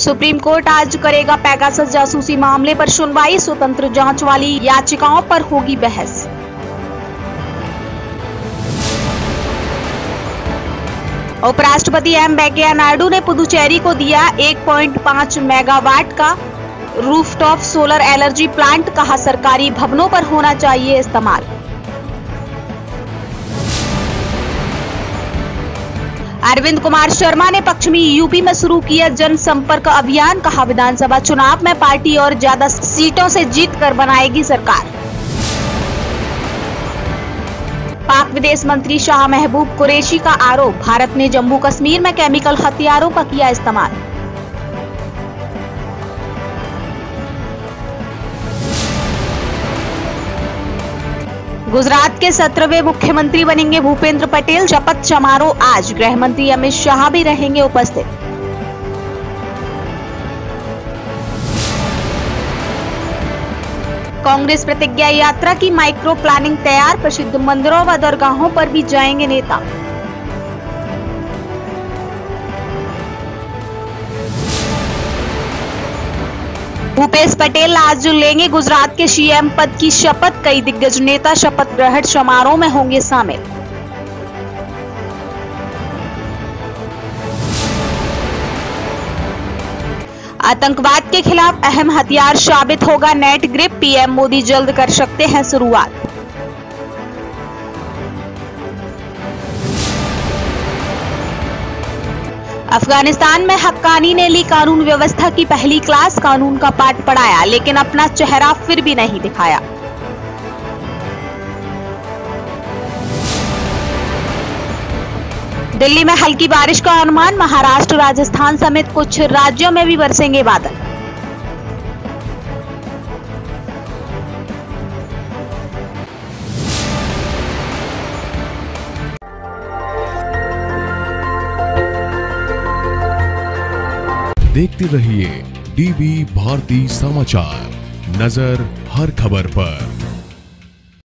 Supreme court आज करेगा Pegasus जासूसी मामले पर सुनवाई। स्वतंत्र जांच वाली याचिकाओं पर होगी बहस। उपराष्ट्रपति एम वेंकैया नायडू ने पुदुचेरी को दिया 1.5 मेगावाट का रूफटॉप सोलर एनर्जी प्लांट। कहा, सरकारी भवनों पर होना चाहिए इस्तेमाल। अरविंद कुमार शर्मा ने पश्चिमी यूपी में शुरू किया जनसंपर्क अभियान। कहा, विधानसभा चुनाव में पार्टी और ज्यादा सीटों से जीत कर बनाएगी सरकार। पाक विदेश मंत्री शाह महमूद कुरैशी का आरोप, भारत ने जम्मू कश्मीर में केमिकल हथियारों का किया इस्तेमाल। गुजरात के 17वें मुख्यमंत्री बनेंगे भूपेंद्र पटेल। शपथ समारोह आज, गृह मंत्री अमित शाह भी रहेंगे उपस्थित। कांग्रेस प्रतिज्ञा यात्रा की माइक्रो प्लानिंग तैयार। प्रसिद्ध मंदिरों व दरगाहों पर भी जाएंगे नेता। भूपेश पटेल आज लेंगे गुजरात के सीएम पद की शपथ। कई दिग्गज नेता शपथ ग्रहण समारोह में होंगे शामिल। आतंकवाद के खिलाफ अहम हथियार साबित होगा नेट ग्रिप। पीएम मोदी जल्द कर सकते हैं शुरुआत। अफगानिस्तान में हक्कानी ने ली कानून व्यवस्था की पहली क्लास। कानून का पाठ पढ़ाया, लेकिन अपना चेहरा फिर भी नहीं दिखाया। दिल्ली में हल्की बारिश का अनुमान। महाराष्ट्र, राजस्थान समेत कुछ राज्यों में भी बरसेंगे बादल। देखते रहिए डीवी भारती समाचार, नजर हर खबर पर।